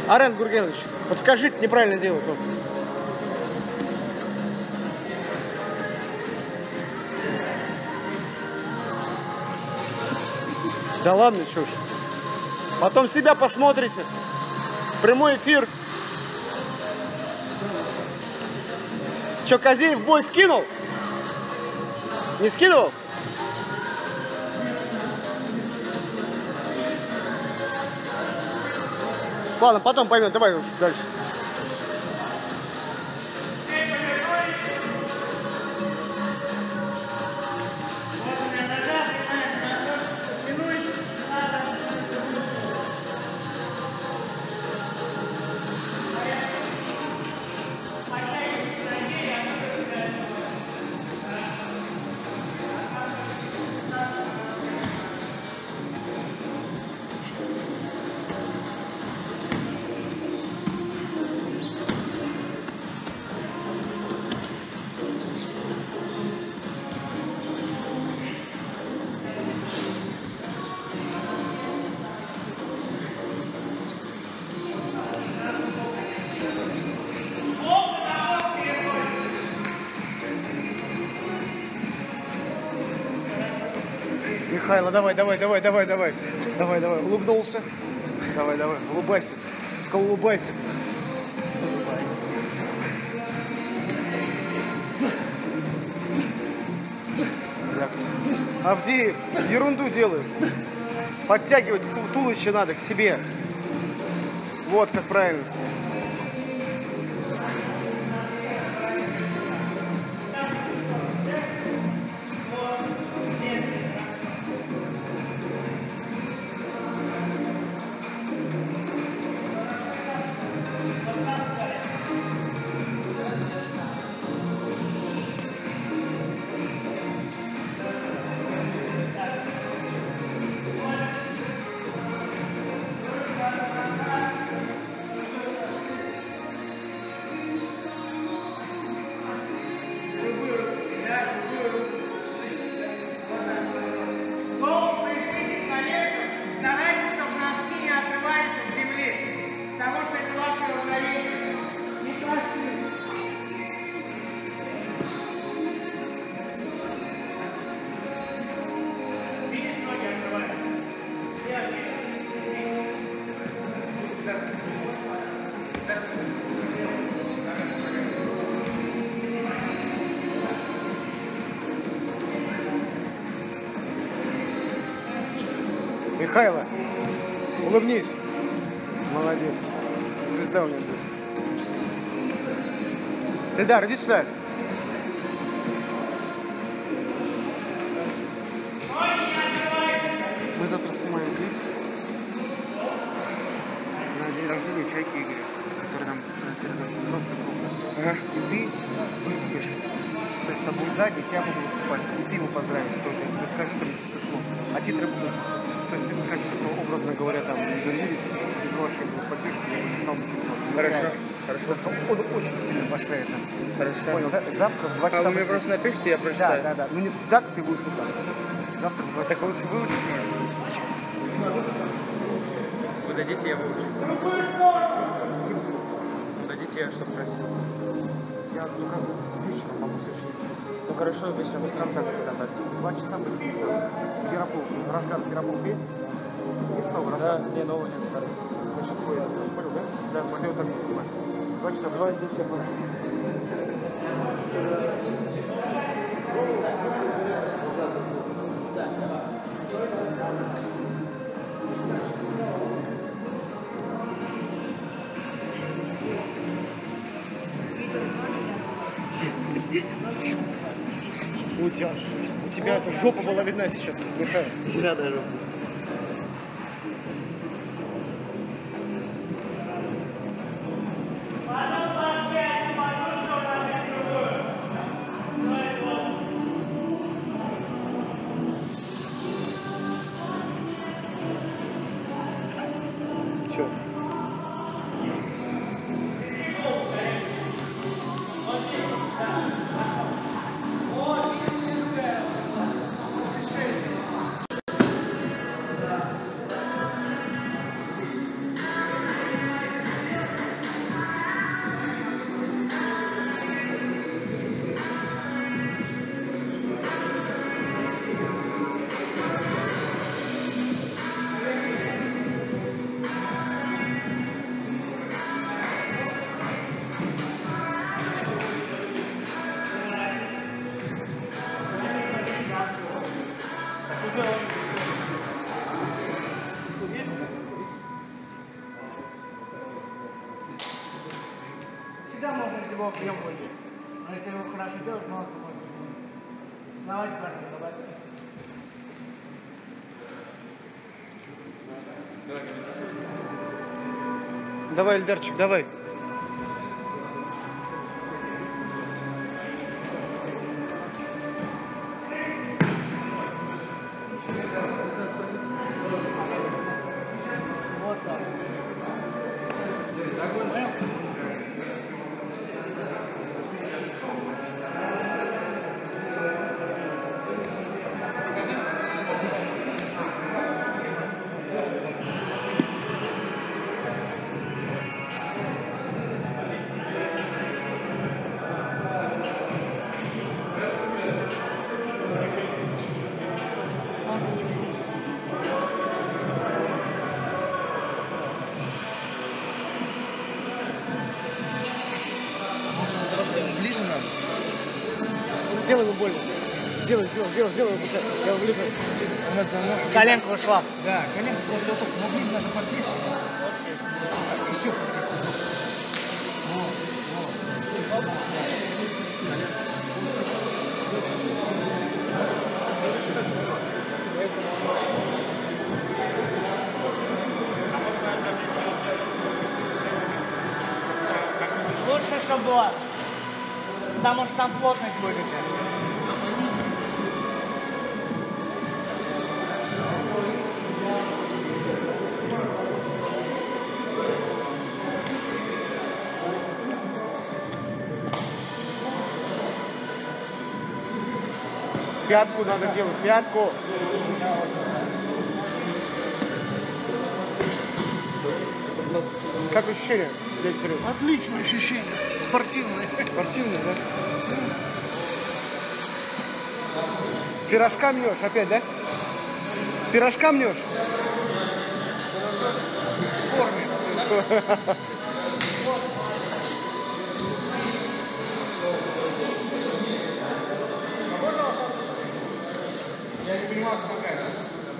Арен Гургенович, подскажите, неправильно делают. Да ладно, что ж. Потом себя посмотрите. Прямой эфир. Че, Козеев бой скинул? Не скидывал? Ладно, потом поймем. Давай уж дальше. Михайло, давай, улыбнулся. Давай, улыбайся. Сказал, улыбайся. Авдеев, ерунду делаешь. Подтягивать туловище надо к себе. Вот как правильно. Михайло, улыбнись. Молодец. Звезда у меня будет. Эльдар, иди сюда. Мы завтра снимаем клип на день рождения Чайки Игоря, который нам финансирует жестко круто. Ага. И ты выступишь. То есть это будет сзади, я буду выступать. И ты его поздравишь тоже. Ты скажи там несколько слов. А титры будут. То есть ты скажешь, что, образно говоря, там, Игорь Юрьевич, без вашей поддержки я бы не стал бы чемпионом. Хорошо, хорошо. Он очень сильно поощряет. Хорошо. Понял, да? Завтра в 2 часа... А вы мне просто напишите, я прочитаю. Да. Ну не так ты будешь вот так. Завтра в 2 часа. Так лучше выучить меня. Вы дадите, я выучу. Дадите, я что просил. Я только вечером могу совершить. Ну хорошо, вечером с контакта контакт. 2 часа мы Пиропол, Рожган Пиропол есть? Есть новый Да, не новый, нет старый. Значит, свой, понял, да? Да, вот я вот так буду снимать. 2 часа, 2 здесь я буду. У тебя эта жопа была видна сейчас, Михаил. Да, даже. Чё? Всегда можно из любого приема выйти. Но если его хорошо делать, мало кто может. Давайте, парни, давайте. Давай, Эльдарчик, давай. Вот так. Ближе надо. Сделай ему больно. Сделай ему. Я его влезу. Коленка ушла. Да, коленка просто вот так. Но ближе надо подлезть. Еще Лучше, чтобы было. Потому что там плотность будет у тебя. пятку надо делать, пятку. Как ощущение, дядя Серега? Отличное ощущение. Спортивное. Спортивный, да? Пирожка мнешь опять, да? Пирожка мнешь? В форме. Я не понимал, что какая.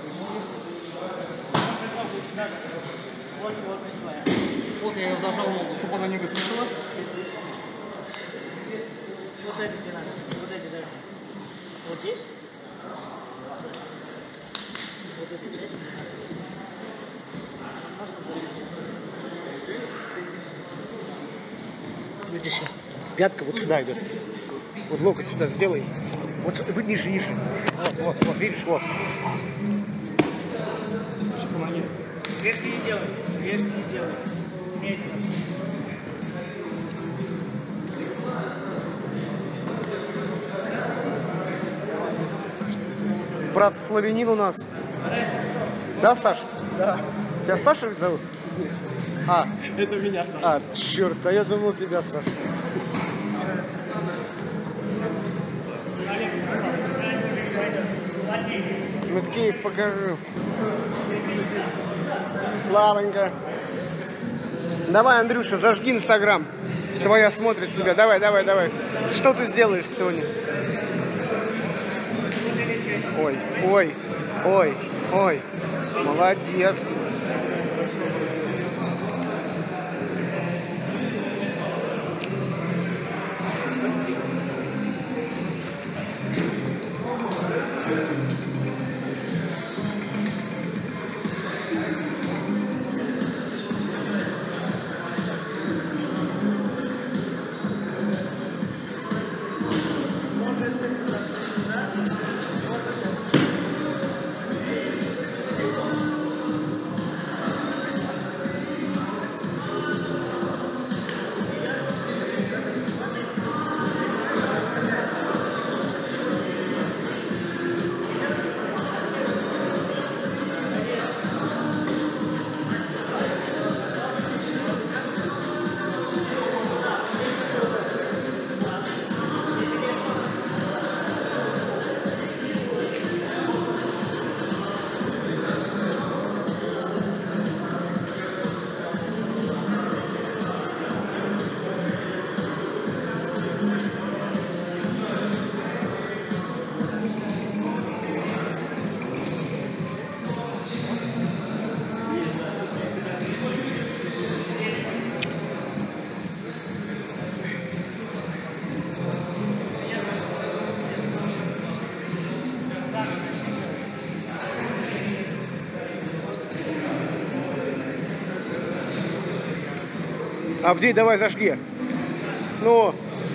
Вот плотность твоя. Вот я ее зажал ногу, чтобы она не выскочила. Вот эти тебе надо. Вот эти зажми. Вот здесь. Вот эта часть. Видишь, пятка вот сюда идет. Вот локоть сюда сделай. Вот вы ниже. Вот, видишь, вот. Резко не делай. Медленно. Брат славянин у нас. Да, Саш? Да. Тебя Саша ведь зовут? А, Это меня, Саша. черт, а я думал тебя, Саша. Меткеев покажу. Славонька. Давай, Андрюша, зажги Инстаграм. Твоя смотрит тебя. Давай. Что ты сделаешь сегодня? Ой. Молодец. Авдей, давай зажги. Ну.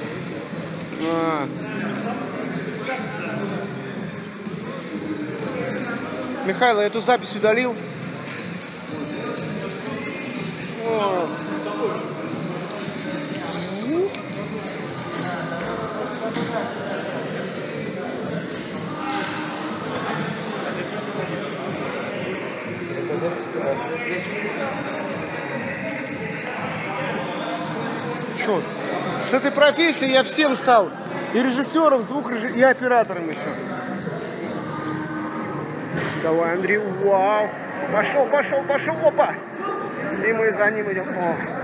Михаил, я эту запись удалил. О. Чё? С этой профессией я всем стал. И режиссером, звукорежиссером, и оператором еще. Давай, Андрей, вау. Пошел, пошел, пошел, опа. И мы за ним идем. О.